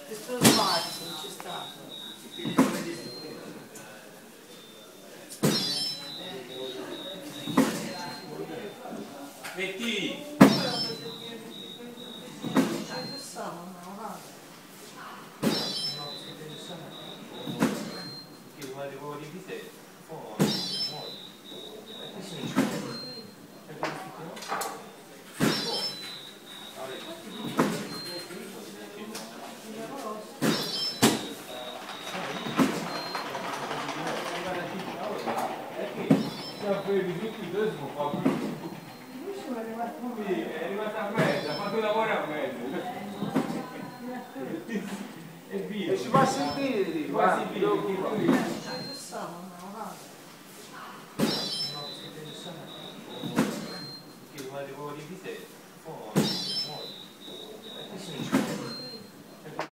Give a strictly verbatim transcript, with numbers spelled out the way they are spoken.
Questo spazio non c'è stato. Metti! Che una devo ripetere, poi muore. E questo non c'è. E questo è arrivata a mezzo, ha fatto lavoro a mezzo. E via. E ci fa sentire, Ci fa sentire.